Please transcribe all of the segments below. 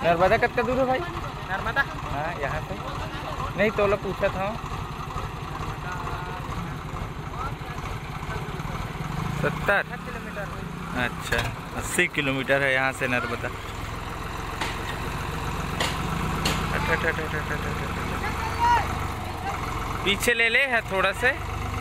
नर्मदा कितना दूर है भाई? नर्मदा हाँ यहाँ से नहीं तो पूछा था 70 किलोमीटर। अच्छा 80 किलोमीटर है यहाँ से नर्मदा। पीछे ले ले है थोड़ा से।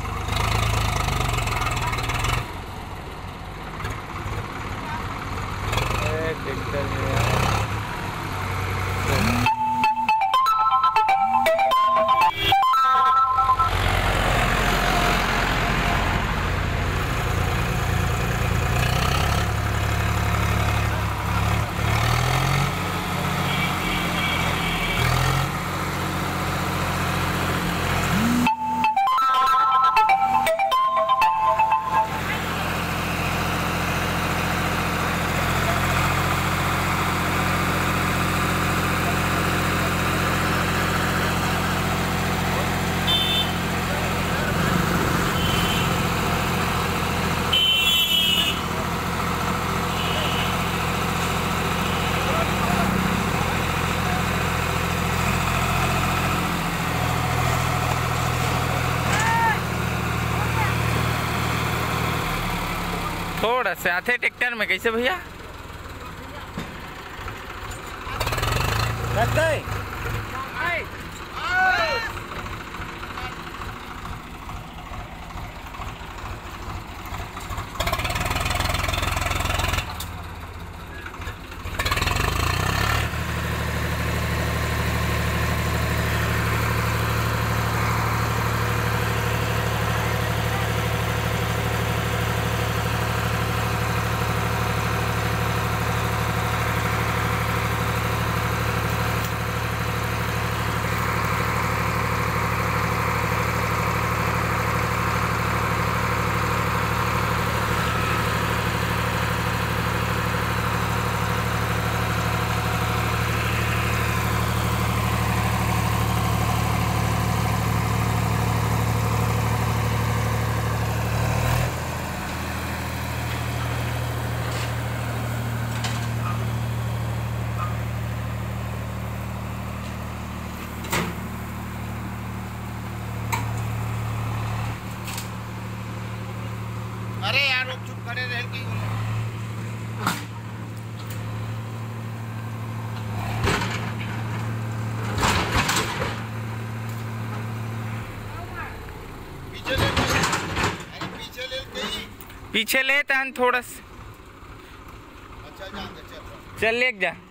थोड़ा से आते ट्रैक्टर में कैसे भैया? अरे यार चुप खड़े रह के पीछे ले तहन थोड़ा सा। अच्छा जा चल ले जा।